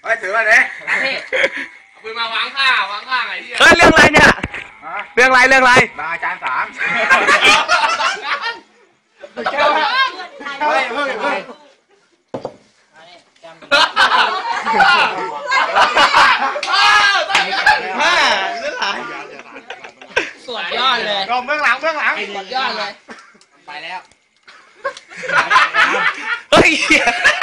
ฮ้ยถือมาเลยเอาปืนมาวางข้างไอ้ที่เฮ้ยเรื่องอะไรเนี่ยเรื่องอะไรมาอาจารย์3 เฮ้ยสวดยอดเลยเบื้องหลังสวดยอดเลยไปแล้วเฮ้ย